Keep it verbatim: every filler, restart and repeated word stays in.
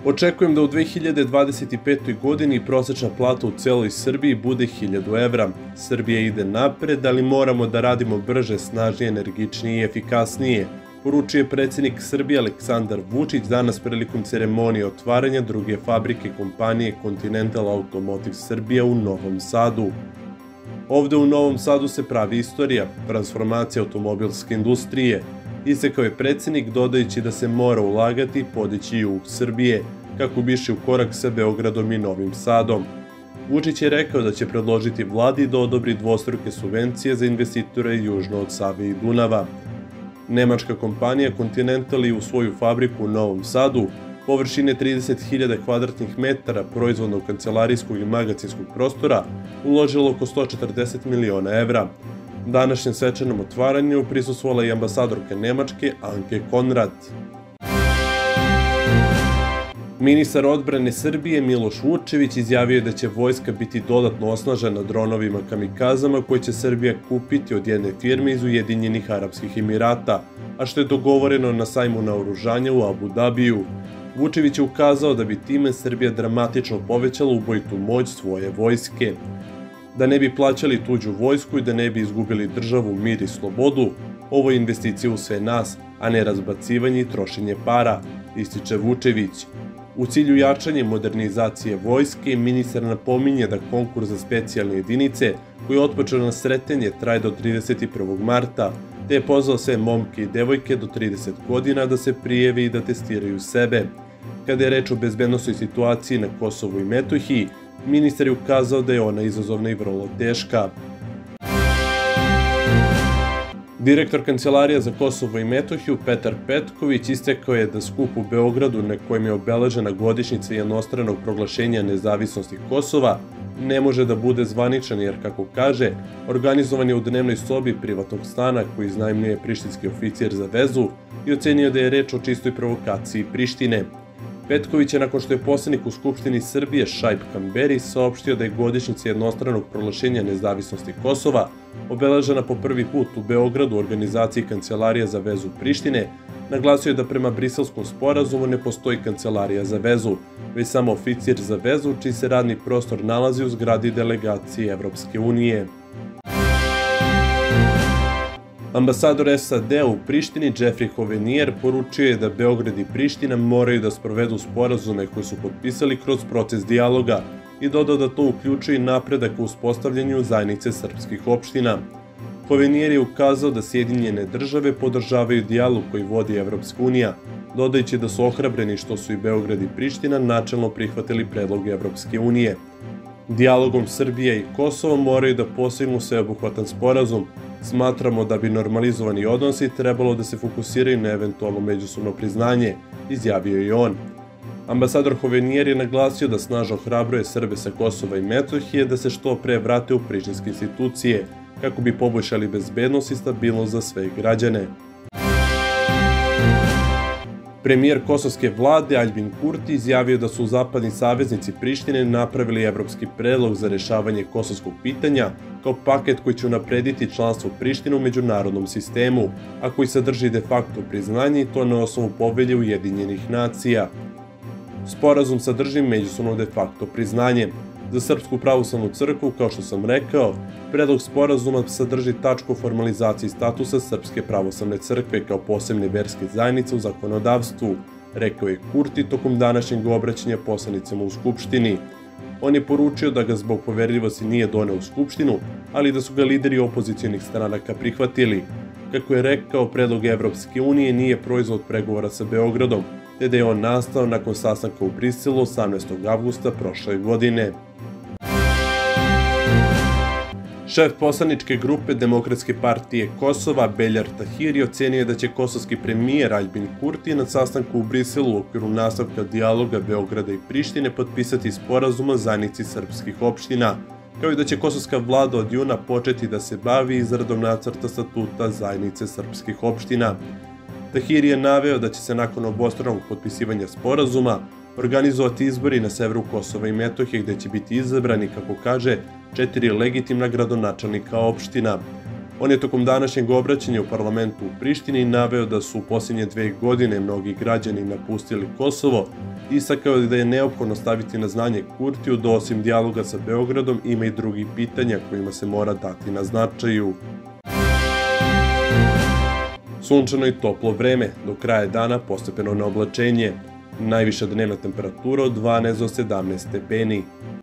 Očekujem da u dve hiljade dvadeset petoj. godini prosečna plata u celoj Srbiji bude hiljadu evra. Srbija ide napred, ali moramo da radimo brže, snažnije, energičnije i efikasnije, poručio je predsjednik Srbije Aleksandar Vučić danas prilikom ceremonije otvaranja druge fabrike kompanije Continental Automotive Srbija u Novom Sadu. Ovde u Novom Sadu se pravi istorija, transformacija automobilske industrije, istakao je predsjednik dodajući da se mora ulagati i podići jug Srbije, kako bi išli u korak sa Beogradom i Novim Sadom. Vučić je rekao da će predložiti vladi da odobri dvostruke subvencije za investitore južno od Save i Dunava. Nemačka kompanija Continental je u svoju fabriku u Novom Sadu, površine trideset hiljada kvadratnih metara proizvodnog kancelarijskog i magacinskog prostora, uložila oko sto četrdeset miliona evra. Današnjem svečanom otvaranju prisustvovala i ambasadorka Nemačke Anke Konrad. Ministar odbrane Srbije Miloš Vučević izjavio je da će vojska biti dodatno osnažena dronovima kamikazama koje će Srbija kupiti od jedne firme iz Ujedinjenih Arapskih Emirata, a što je dogovoreno na sajmu naoružanja u Abu Dabiju. Vučević je ukazao da bi time Srbija dramatično povećala ubojitu moć svoje vojske. Da ne bi plaćali tuđu vojsku i da ne bi izgubili državu, mir i slobodu, ovo je investicija u sve nas, a ne razbacivanje i trošenje para, ističe Vučević. U cilju jačanja i modernizacije vojske, ministar napominje da konkurs za specijalne jedinice, koji je otpočeo na Sretenje, traje do trideset prvog marta, te je pozvao sve momke i devojke do trideset godina da se prijave i da testiraju sebe. Kada je reč o bezbednosnoj situaciji na Kosovu i Metohiji, ministar je ukazao da je ona izazovna i vrlo teška. Direktor Kancelarija za Kosovo i Metohiju Petar Petković istakao je da skup u Beogradu, na kojem je obeležena godišnjica jednostranog proglašenja nezavisnosti Kosova, ne može da bude zvaničan jer, kako kaže, organizovan je u dnevnoj sobi privatnog stana koji iznajmljuje prištinski oficir za vezu i ocenio da je reč o čistoj provokaciji Prištine. Petković je, nakon što je poslanik u Skupštini Srbije Šaip Kamberi saopštio da je godišnjica jednostranog proglašenja nezavisnosti Kosova obeležena po prvi put u Beogradu u organizaciji Kancelarija za vezu Prištine, naglasio je da prema Briselskom sporazumu ne postoji Kancelarija za vezu, već samo oficir za vezu čiji se radni prostor nalazi u zgradi delegacije Evropske unije. Ambasador S A D u Prištini Jeffrey Hovenier poručio je da Beograd i Priština moraju da sprovedu sporazume koje su potpisali kroz proces dijaloga i dodao da to uključuje i napredak u uspostavljanju zajednice srpskih opština. Hovenier je ukazao da Sjedinjene države podržavaju dijalog koji vodi Evropska unija, dodajući da su ohrabreni što su i Beograd i Priština načelno prihvatili predlog Evropske unije. Dijalogom Srbija i Kosovo moraju da postignu sveobuhvatan sporazum. Smatramo da bi normalizovani odnosi trebalo da se fokusiraju na eventualno međusobno priznanje, izjavio je on. Ambasador Hovenier je naglasio da snažno ohrabruje Srbe sa Kosova i Metohije da se što pre vrate u prištinske institucije, kako bi poboljšali bezbednost i stabilnost za sve građane. Premijer kosovske vlade Aljbin Kurti izjavio da su zapadni saveznici Prištine napravili evropski predlog za rešavanje kosovskog pitanja kao paket koji će unaprediti članstvo Prištine u međunarodnom sistemu, a koji sadrži de facto priznanje i to na osnovu povelje Ujedinjenih nacija. Sporazum sadrži međusobno de facto priznanje. Za Srpsku pravoslavnu crkvu, kao što sam rekao, predlog sporazuma sadrži tačku o formalizaciji statusa Srpske pravoslavne crkve kao posebne verske zajednice u zakonodavstvu, rekao je Kurti tokom današnjeg obraćanja poslanicima u Skupštini. On je poručio da ga zbog poverljivosti nije doneo u Skupštinu, ali da su ga lideri opozicionih stranaka prihvatili. Kako je rekao, predlog Evropske unije nije proizvod pregovora sa Beogradom, te da je on nastao nakon sastanka u Briselu osamnaestog avgusta prošle godine. Šef poslaničke grupe Demokratske partije Kosova Beljar Tahiri ocenio je da će kosovski premijer Aljbin Kurti na sastanku u Briselu u okviru nastavka dijaloga Beograda i Prištine potpisati sporazum o zajednici srpskih opština, kao i da će kosovska vlada od juna početi da se bavi izradom nacrta statuta zajednice srpskih opština. Tahiri je naveo da će se nakon obostranog potpisivanja sporazuma organizovati izbori na severu Kosova i Metohije gde će biti izabrani, kako kaže, četiri legitimna gradonačelnika opština. On je tokom današnjeg obraćanja u parlamentu u Prištini naveo da su u posljednje dve godine mnogi građani napustili Kosovo Istakao je da je neophodno staviti na znanje Kurtiju da osim dijaloga sa Beogradom ima i drugih pitanja kojima se mora dati na značaju. Sunčano i toplo vreme, do kraja dana postepeno na oblačenje. Najviša dnevna temperatura od dvanaest do sedamnaest stepeni.